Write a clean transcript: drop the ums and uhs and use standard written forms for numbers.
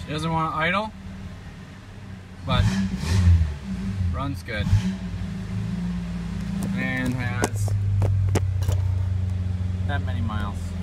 She doesn't want to idle, but runs good. And has that many miles.